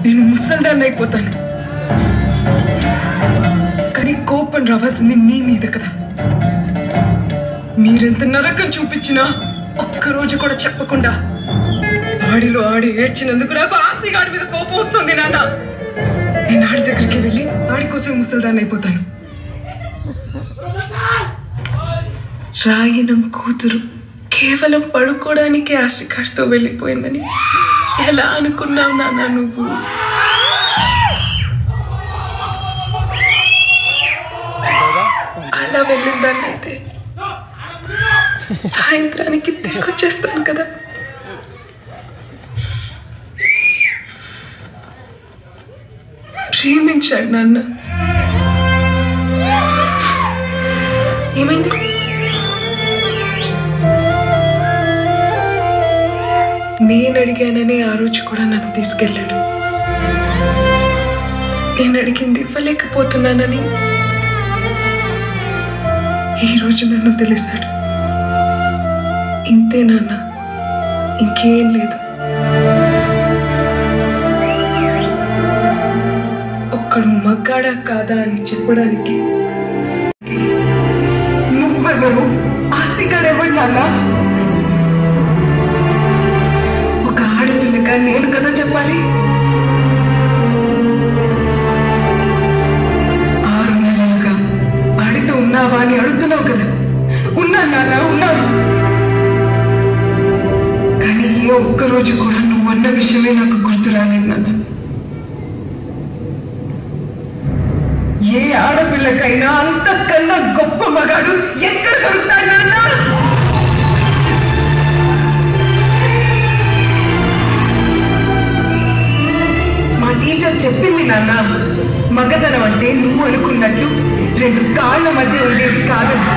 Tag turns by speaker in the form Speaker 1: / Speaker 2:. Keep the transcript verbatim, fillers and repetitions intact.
Speaker 1: నేను ముసల్దాన్ని అయిపోతాను. కానీ కోపం రావాల్సింది మీ మీద కదా. మీరెంత నరకం చూపించినా ఒక్కరోజు కూడా చెప్పకుండా ఆడిలో ఆడి ఏడ్చినందుకు నాకు ఆస్తిగాడి మీద కోపం వస్తుంది నాన్న. నేను ఆడి దగ్గరికి వెళ్ళి ఆడి కోసం ముసల్దాన్ని అయిపోతాను. రాయనం కూతురు కేవలం పడుకోవడానికి ఆశకాడితో వెళ్ళిపోయిందని ఎలా అనుకున్నావు నాన్న నువ్వు? అలా వెళ్ళిందాన్ని అయితే సాయంత్రానికి తిరిగి వచ్చేస్తాను కదా. ప్రేమించాడు నాన్న. ఏమైంది? నేను అడిగానని ఆ రోజు కూడా నన్ను తీసుకెళ్ళాడు. నేను అడిగింది ఇవ్వలేకపోతున్నానని ఈరోజు నన్ను తెలిసాడు. ఇంతే నాన్న, ఇంకేం లేదు. ఒక్కడు మగ్గాడా కాదా అని చెప్పడానికి నువ్వెవరు? ఆస్తిగాడెవడు నాన్న? ఒక ఆడపిల్లగా నేను కదా చెప్పాలి. ఆరు నెలలుగా ఆడితో ఉన్నావా అని అడుగుతున్నావు కదా. ఉన్నా నాన్న, ఉన్నాను. కానీ ఏ ఒక్కరోజు కూడా నువ్వు అన్న విషయమే నాకు గుర్తు రాలేదు నాన్న. ఏ ఆడపిల్లకైనా అంతకన్నా గొప్ప మగాడు ఎక్కడ దొరుకుతాడు నాన్న? మా టీచర్ చెప్పింది నాన్న, మగతనం అంటే నువ్వు అనుకున్నట్టు రెండు కాళ్ళ మధ్య ఉండేది కాదు.